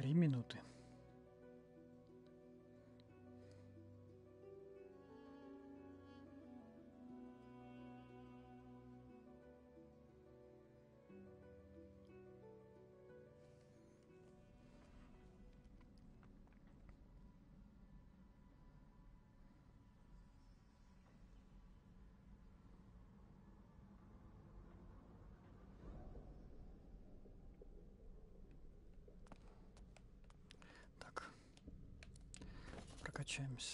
3 минуты. Так, прокачаемся.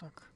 Так.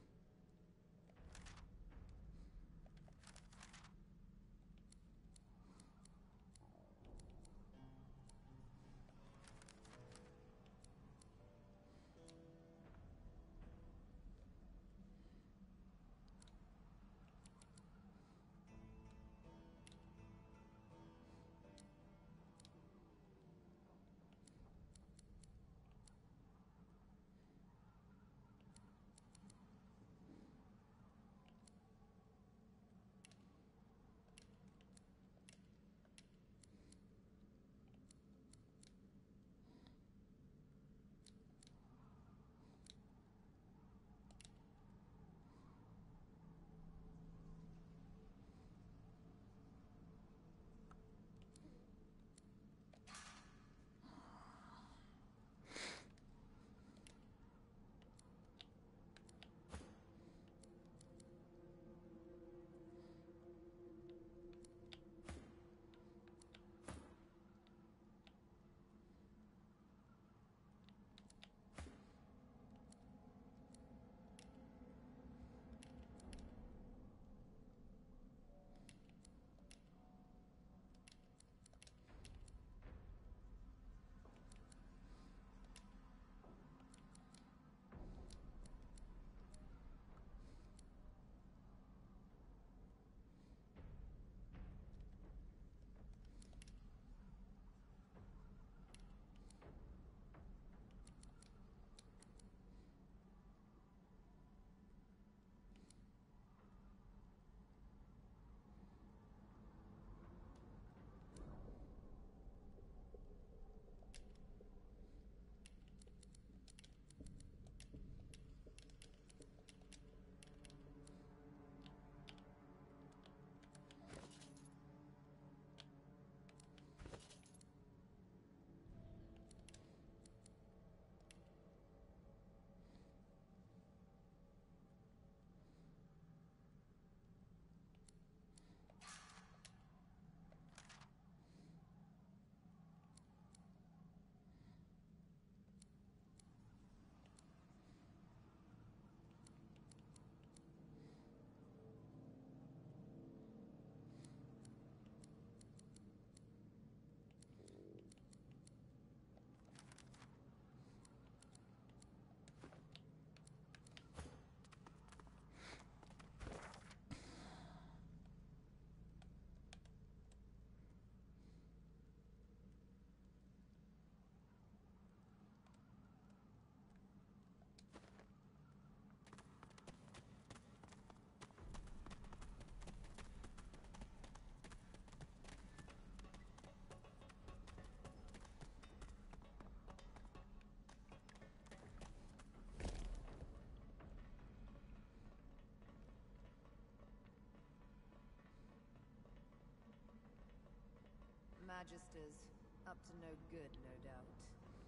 Magisters, up to no good, no doubt.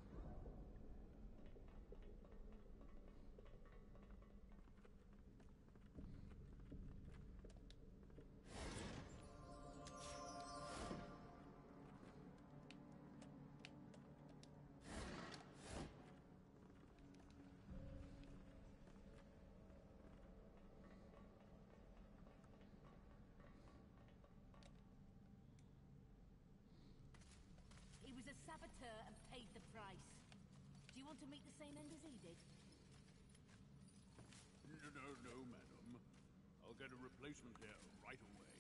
He was a saboteur and paid the price. Do you want to meet the same end as he did? No, madam. I'll get a replacement here right away.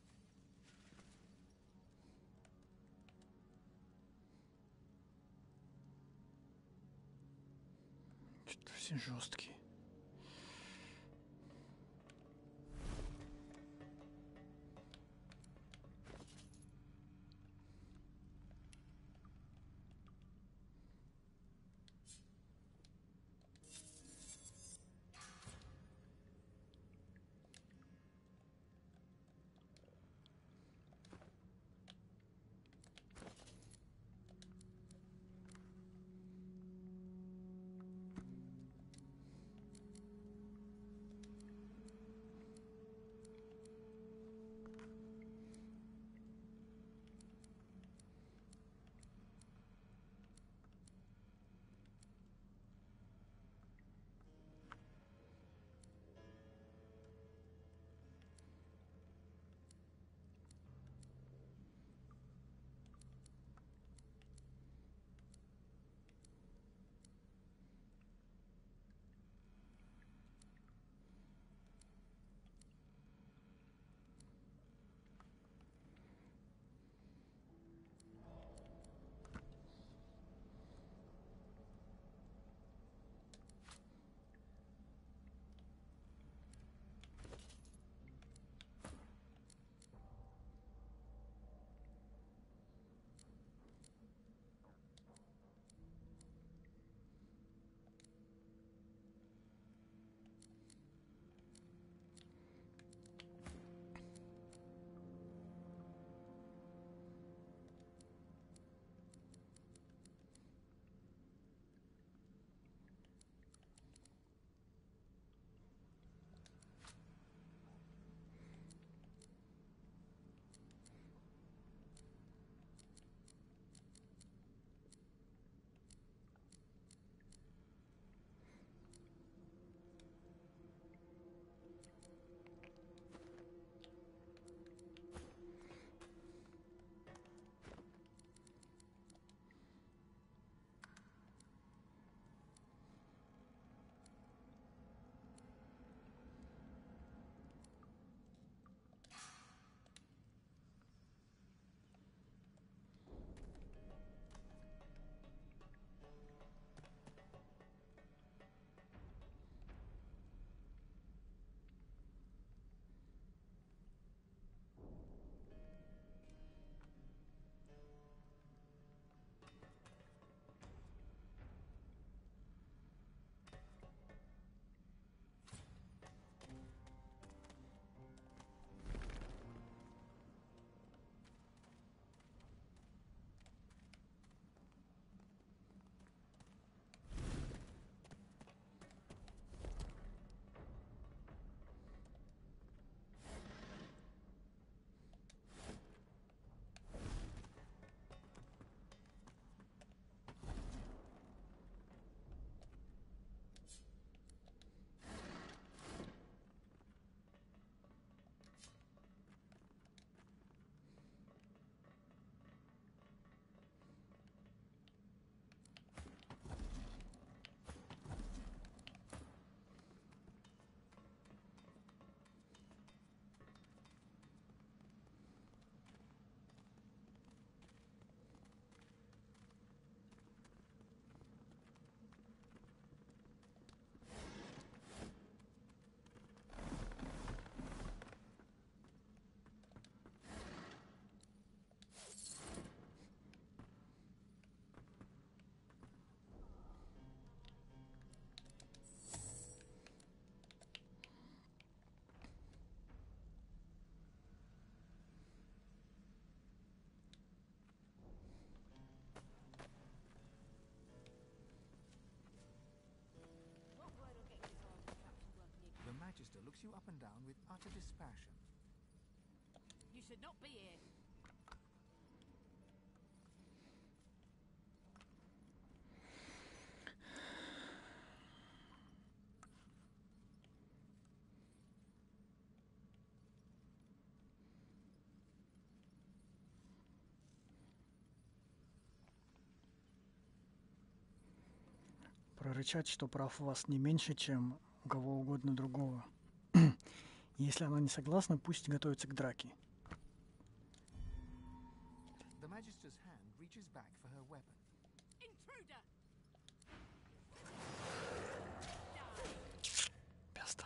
Что-то все жесткие. looks you up and down with utter dispassion. You should not be here. Прорычать, что прав у вас не меньше, чем у кого угодно другого. Если она не согласна, пусть готовится к драке. The Magister's hand reaches back for her weapon. Intruder! Пизда.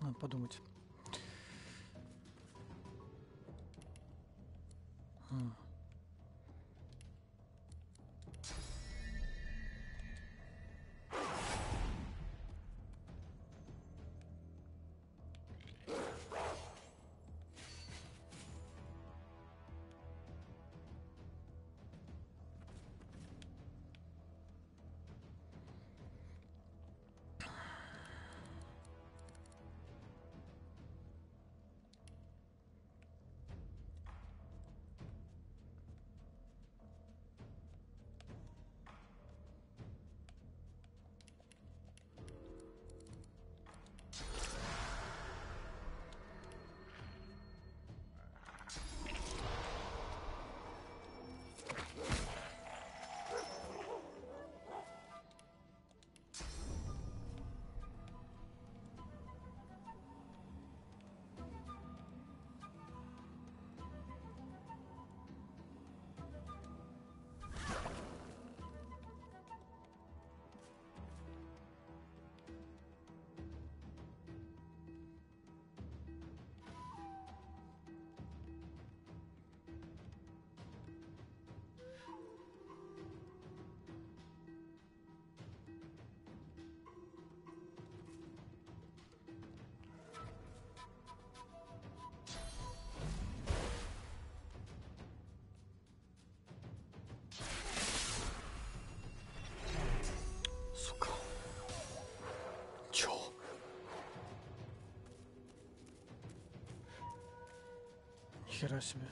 Надо подумать. Сука. Чё? Нихера себе.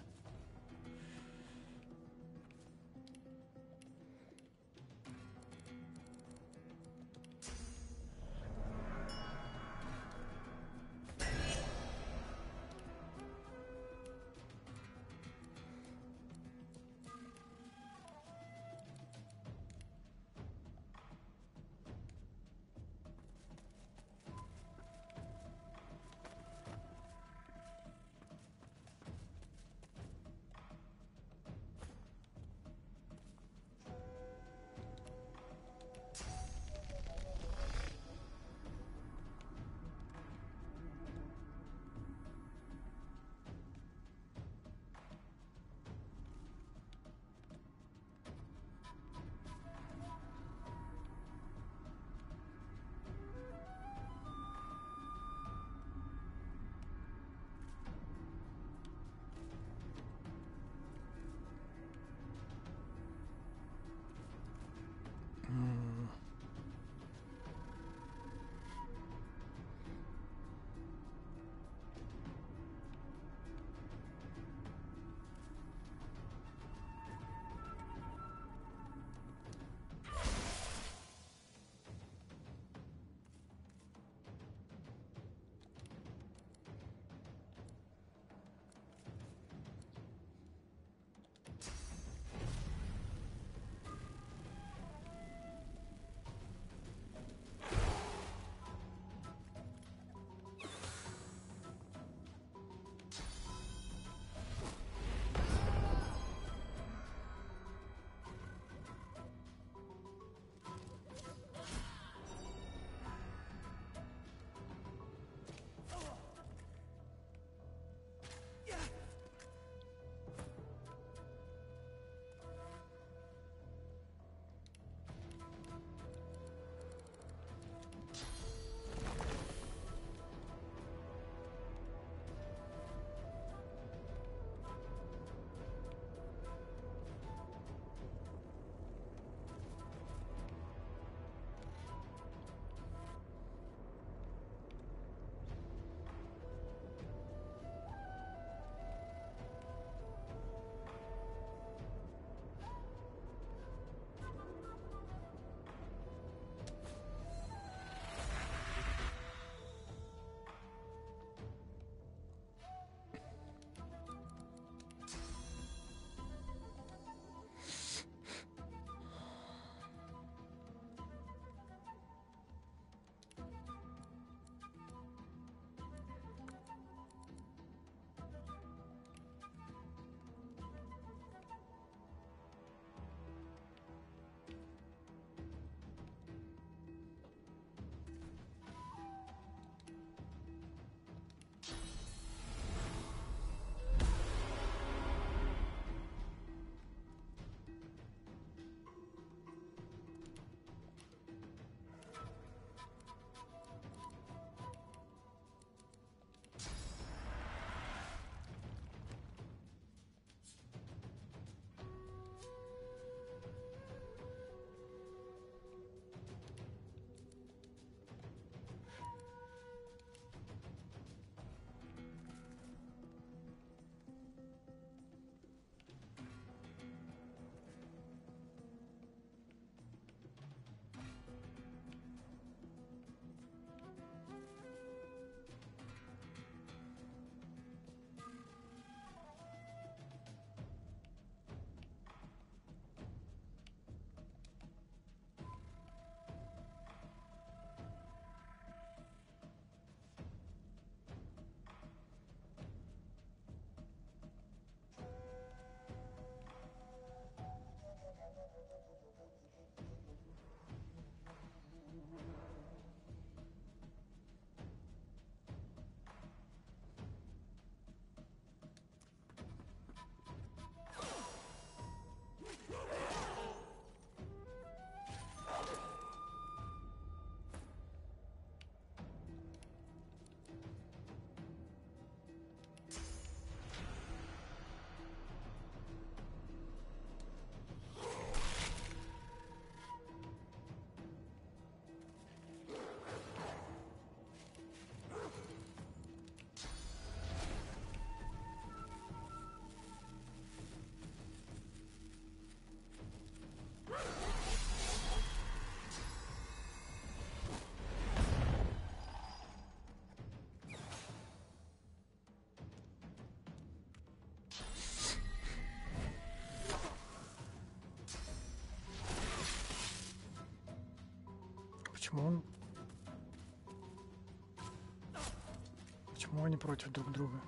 Почему они против друг друга?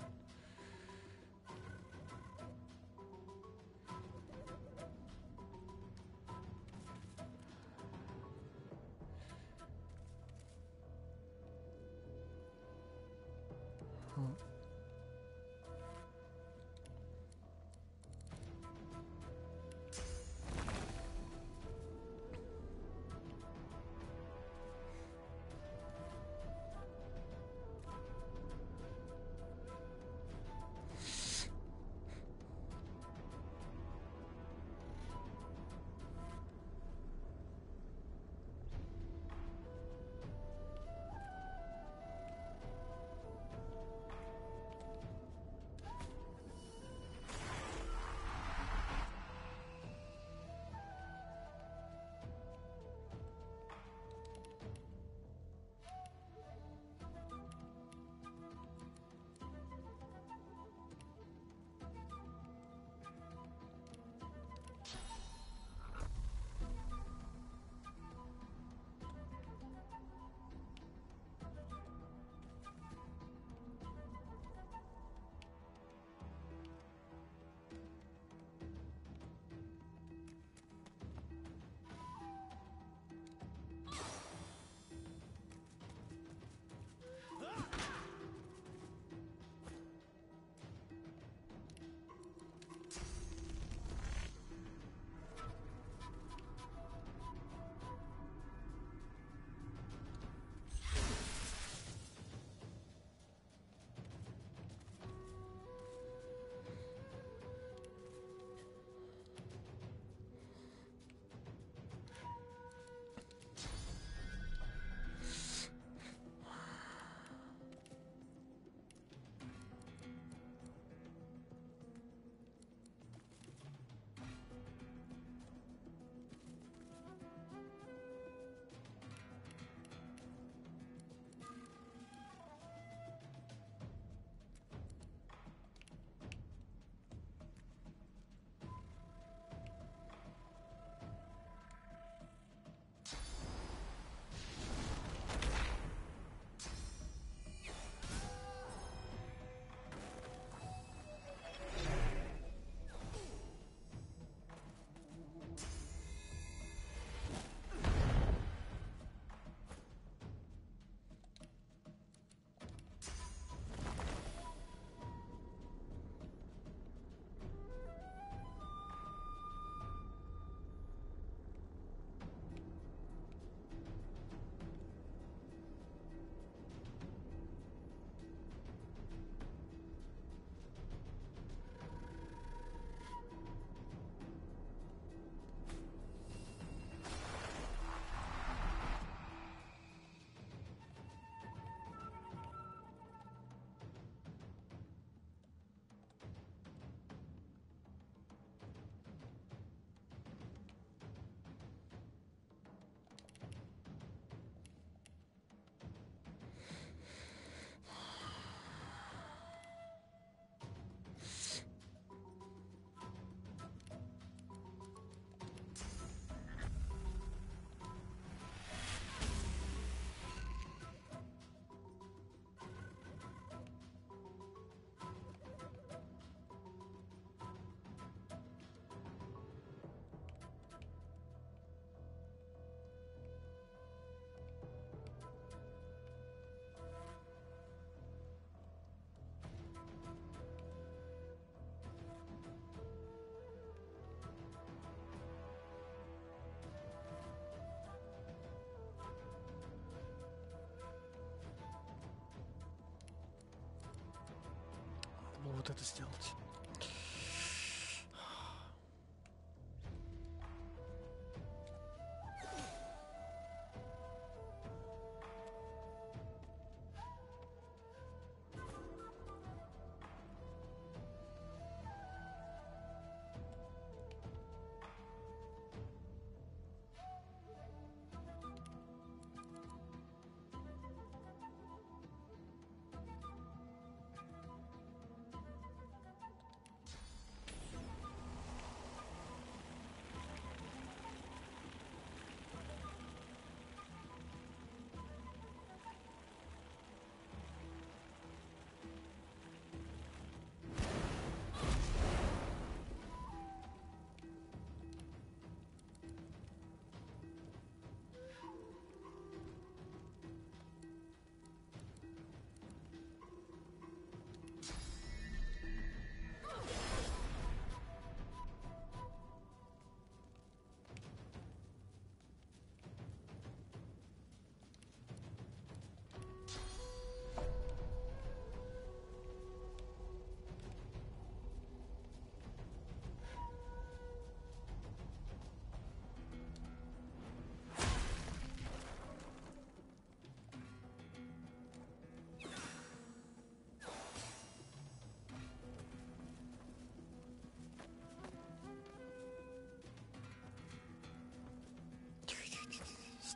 Вот это сделать.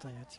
стоять.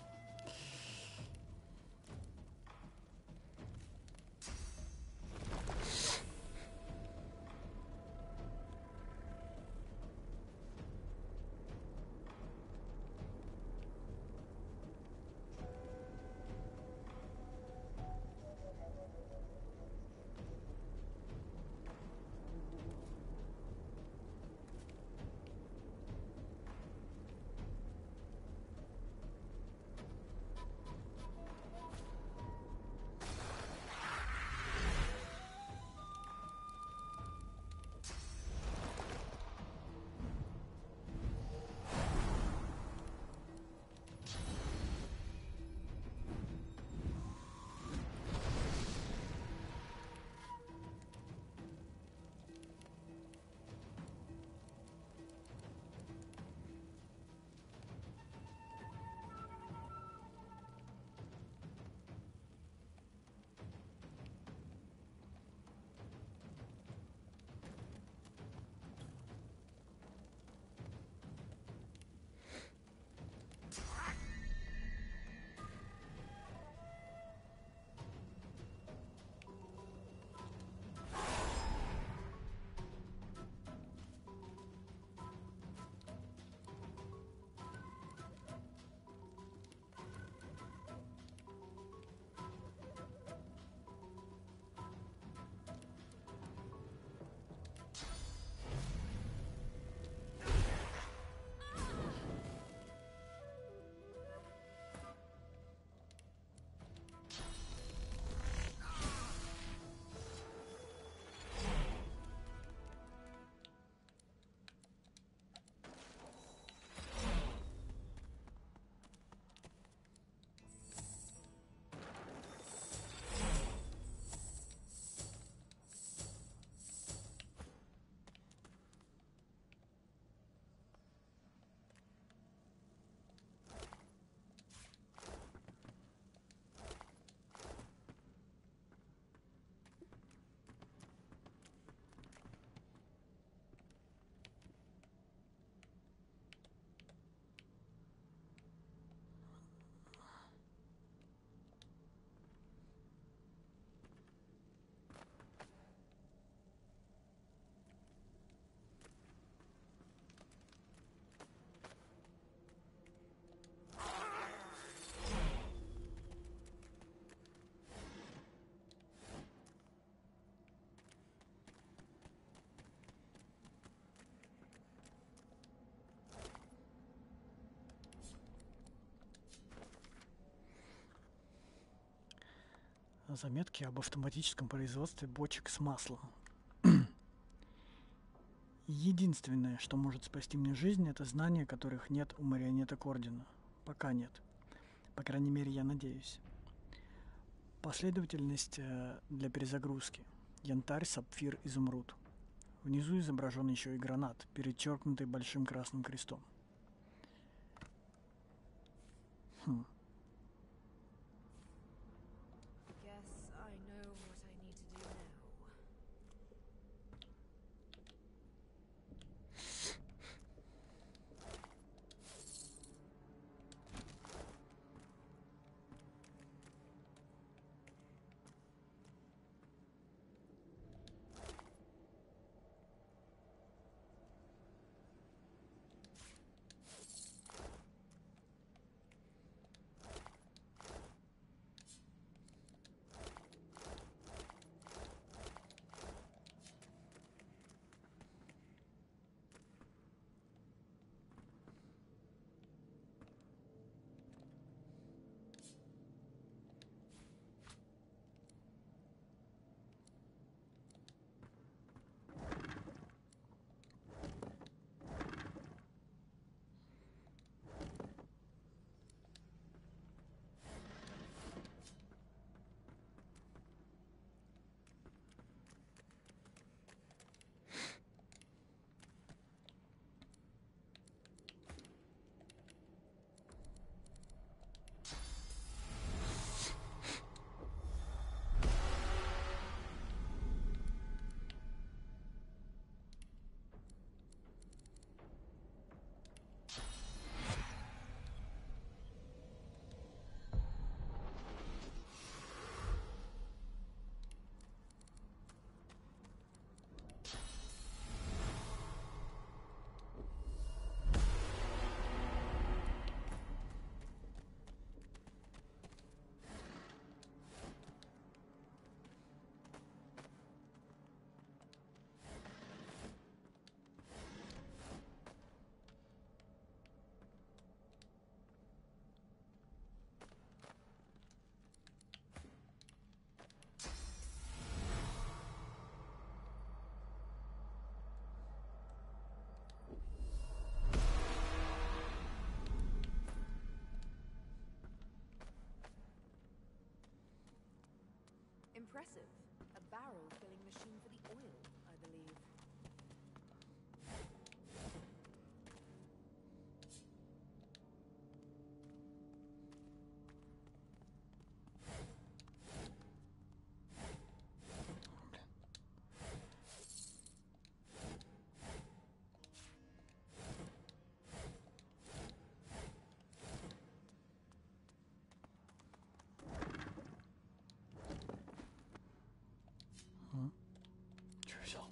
Заметки об автоматическом производстве бочек с маслом. Единственное, что может спасти мне жизнь, это знания, которых нет у марионеток Ордена. Пока нет. По крайней мере, я надеюсь. Последовательность для перезагрузки. Янтарь, сапфир, изумруд. Внизу изображен еще и гранат, перечеркнутый большим красным крестом. Guess I know what I need to do now. Impressive. A barrel filling machine for the oil, I believe. Чё взял?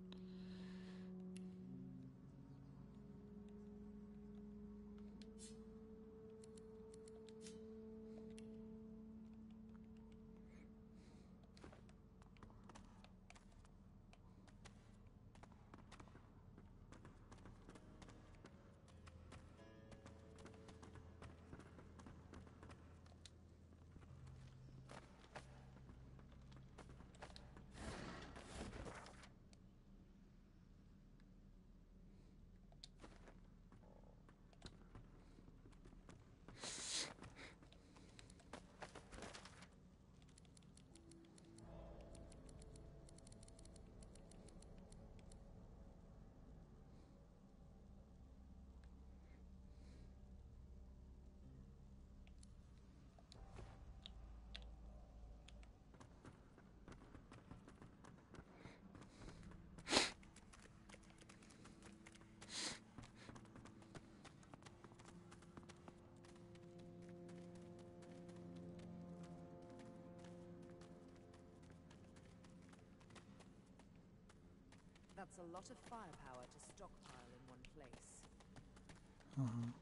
That's a lot of firepower to stockpile in one place. Ага.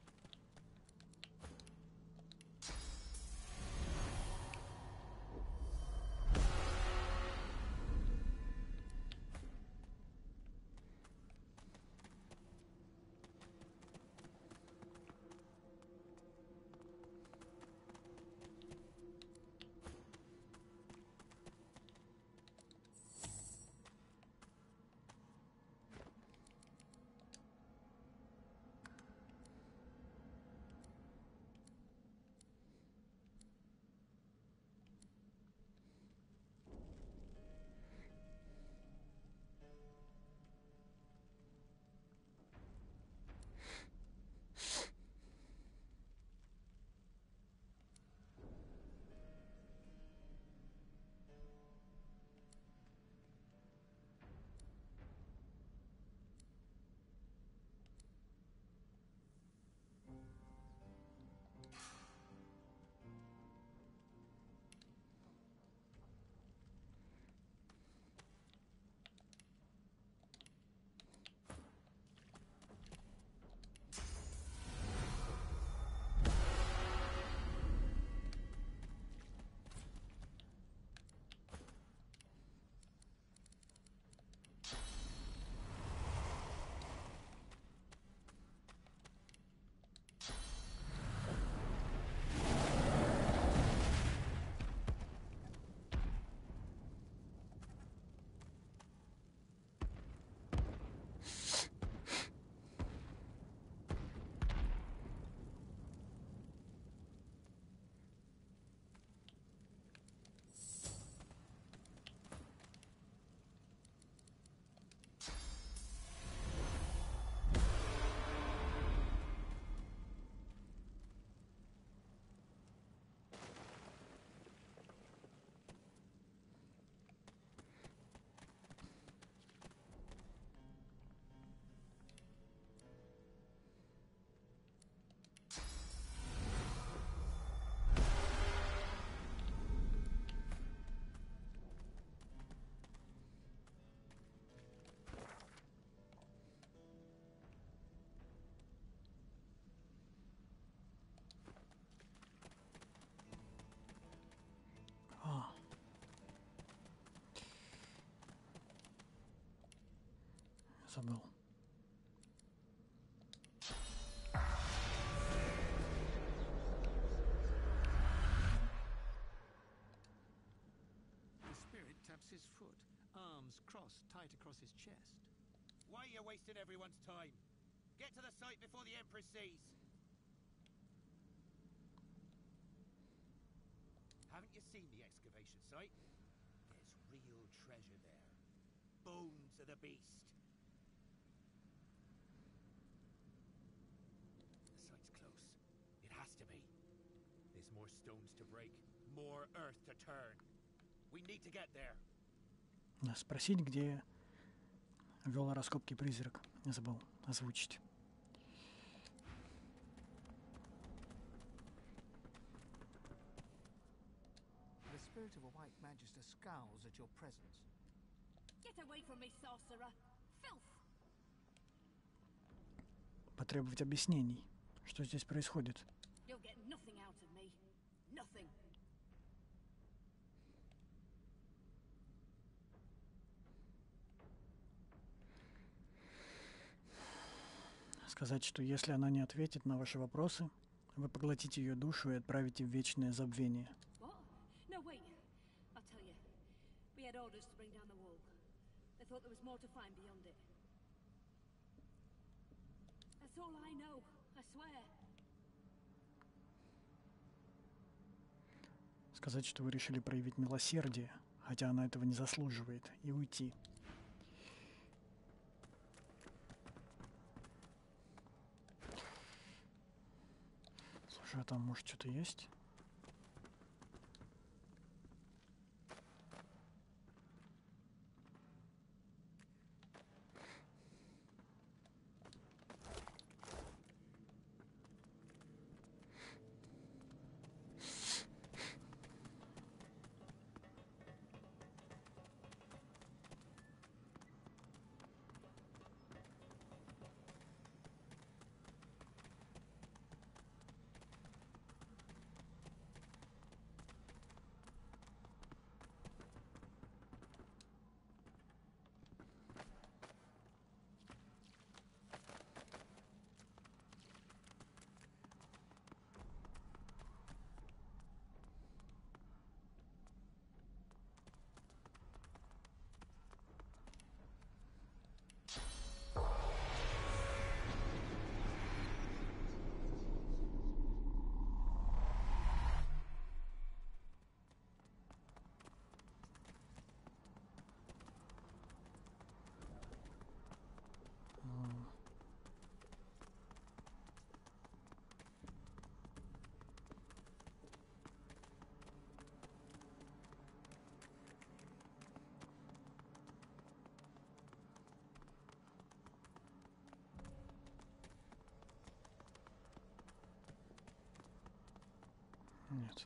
Забыл. The spirit taps his foot, arms crossed tight across his chest. Why are you wasting everyone's time? Get to the site before the Empress sees. Haven't you seen the excavation site? treasure there. Bones of the beast. The site's close. It has to be. There's more stones to break, more earth to turn. We need to get there. Спросить, где вел раскопки призрак. Я забыл озвучить. The spirit of a white magister scowls at your presence. Get away from me, sorcerer! Filth! Потребовать объяснений. Что здесь происходит? You'll get nothing out of me. Nothing. Сказать, что если она не ответит на ваши вопросы, вы поглотите ее душу и отправите в вечное забвение. What? No, wait. I'll tell you. We had orders to bring down the wall. They thought there was more to find beyond it. That's all I know, I swear. Сказать, что вы решили проявить милосердие, хотя она этого не заслуживает, и уйти. Слушай, а там, может, что-то есть? Нет.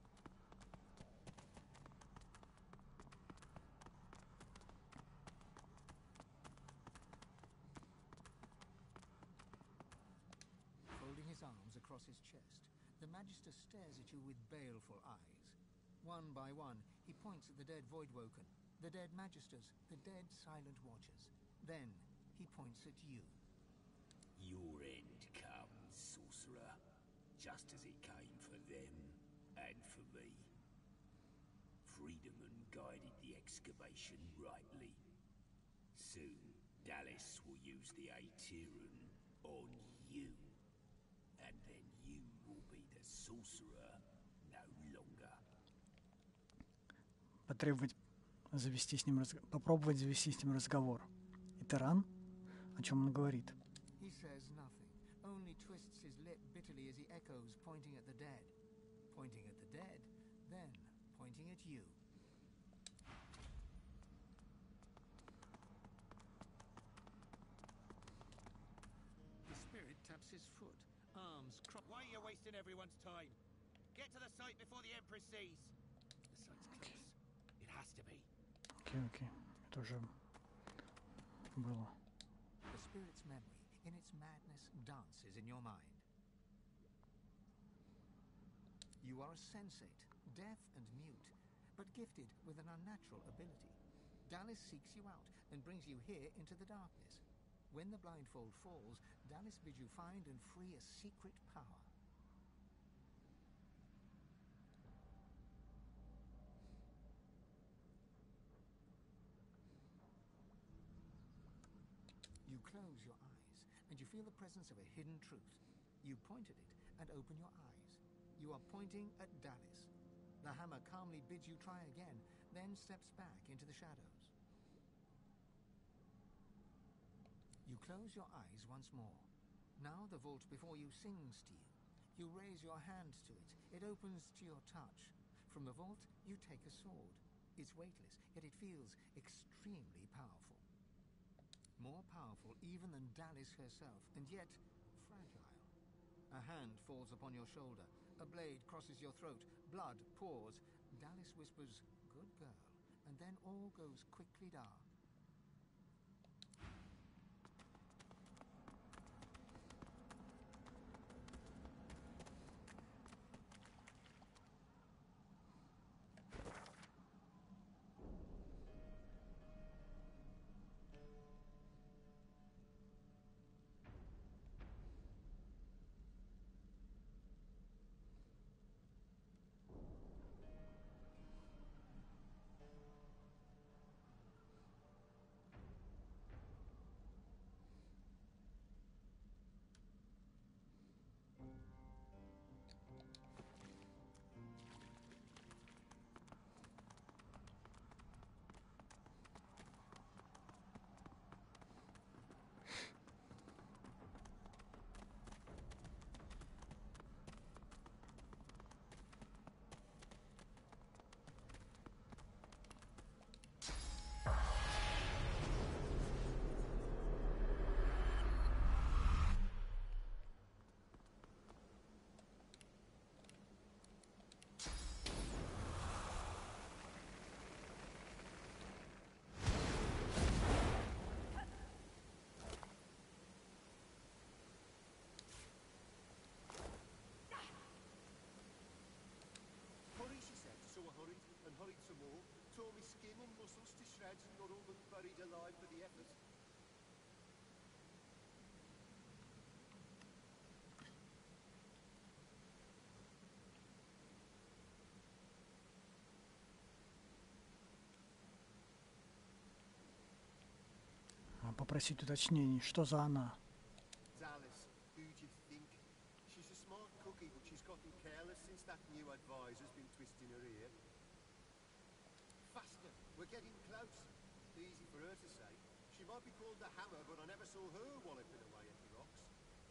Folding his arms across his chest, the Magister stares at you with baleful eyes. One by one, he points at the dead Voidwoken, the dead Magisters, the dead Silent Watchers. Then, he points at you. Your end comes, sorcerer, just as it came for them and for me. Friedemann guided the excavation rightly. Soon, Dallis will use the Aetherin on you. And then you will be the sorcerer no longer. Потребовать завести с ним попробовать завести с ним разговор. И Теран? О чем он говорит? He says nothing, only twists his lip bitterly as he echoes, pointing at the dead. Pointing at the dead, then pointing at you. The spirit taps his foot, arms cropped. Why are you wasting everyone's time? Get to the site before the Empress sees. The site's close. It has to be. Окей. Это уже было. The spirit's memory, in its madness, dances in your mind. You are a sensate, deaf and mute, but gifted with an unnatural ability. Dallis seeks you out and brings you here into the darkness. When the blindfold falls, Dallis bids you find and free a secret power. You close your eyes, and you feel the presence of a hidden truth. You point at it and open your eyes. You are pointing at Dallis. The hammer calmly bids you try again, then steps back into the shadows. You close your eyes once more. Now the vault before you sings to you. You raise your hand to it. It opens to your touch. From the vault, you take a sword. It's weightless, yet it feels extremely powerful. More powerful even than Dallis herself, and yet fragile. A hand falls upon your shoulder. A blade crosses your throat. Blood pours. Dallis whispers, "Good girl," and then all goes quickly dark. Hurried some more, tore me skin and muscles to shreds and got all but buried alive for the effort. Попросить уточнений, что за она? Dallis, who do you think? She's a smart cookie, but she's gotten careless since that new advisor's been twisting her ear. Faster, we're getting close. Easy for her to say. She might be called the Hammer, but I never saw her walloping away at the rocks.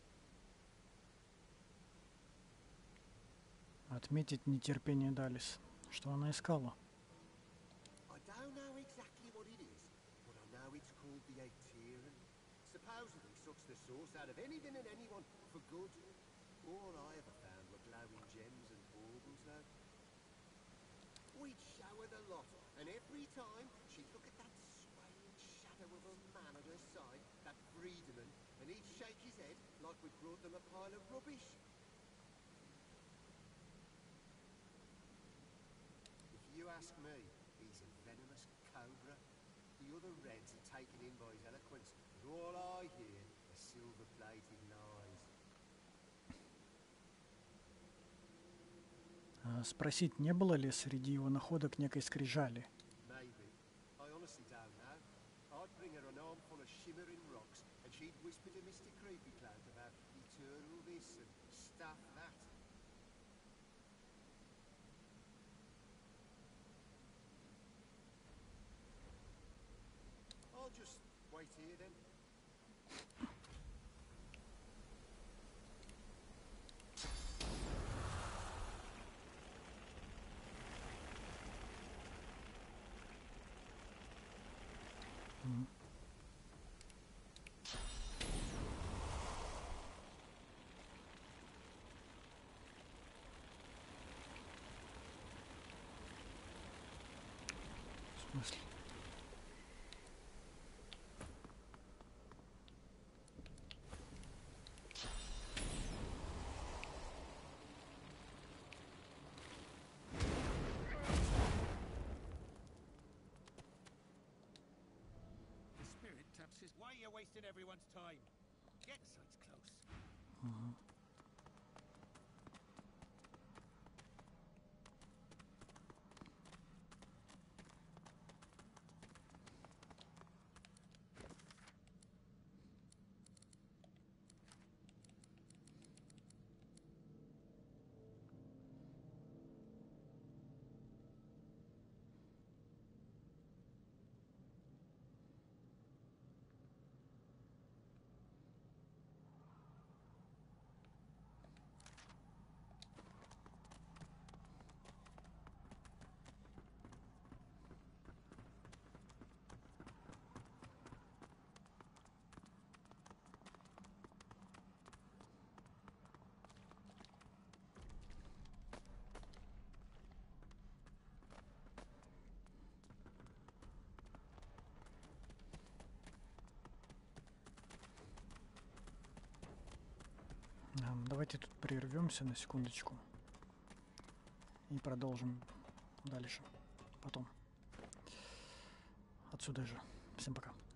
Отметить нетерпение Далис. Что она искала? I don't know exactly what it is, but I know it's called the Aetherin. Supposedly sucks the source out of anything and anyone for good. All I ever found were glowing gems and baubles, though. We'd show her the lot, and every time she'd look at that swaying shadow of a man at her side, that Friedemann, and he'd shake his head like we'd brought them a pile of rubbish. If you ask me, he's a venomous cobra. The other Reds are taken in by his eloquence, but all I hear are silver-plated lies. Спросить, не было ли среди его находок некой скрижали? Maybe. I honestly don't know. I'd bring her an armful of shimmering rocks, and she'd whisper to Mr. Creepy Cloud about eternal this and stuff that. I'll just wait here then. В смысле? The spirit taps his... Why are you wasting everyone's time? Get the sights close. Давайте тут прервемся на секундочку и продолжим дальше потом. Отсюда же. Всем пока.